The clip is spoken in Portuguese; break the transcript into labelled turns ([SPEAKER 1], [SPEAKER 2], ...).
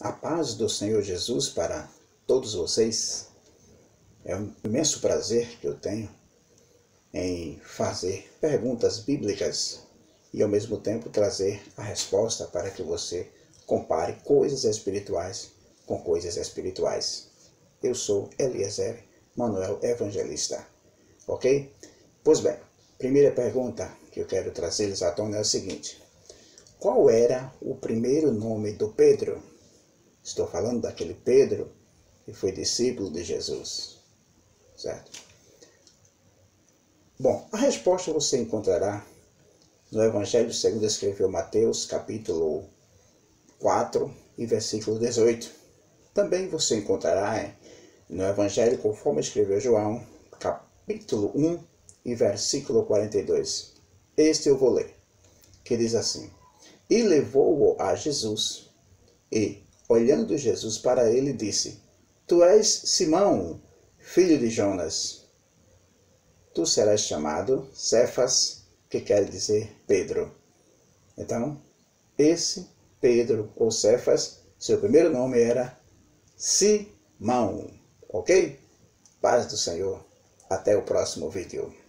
[SPEAKER 1] A paz do Senhor Jesus para todos vocês. É um imenso prazer que eu tenho em fazer perguntas bíblicas e ao mesmo tempo trazer a resposta para que você compare coisas espirituais com coisas espirituais. Eu sou Eliezer Manuel Evangelista, ok? Pois bem, primeira pergunta que eu quero trazer-lhes à tona é a seguinte: qual era o primeiro nome do Pedro? Estou falando daquele Pedro que foi discípulo de Jesus, certo? Bom, a resposta você encontrará no Evangelho segundo escreveu Mateus, capítulo 4 e versículo 18. Também você encontrará no Evangelho conforme escreveu João, capítulo 1 e versículo 42. Este eu vou ler, que diz assim: E levou-o a Jesus, e, olhando Jesus para ele, disse: Tu és Simão, filho de Jonas. Tu serás chamado Cefas, que quer dizer Pedro. Então, esse Pedro, ou Cefas, seu primeiro nome era Simão. Ok? Paz do Senhor. Até o próximo vídeo.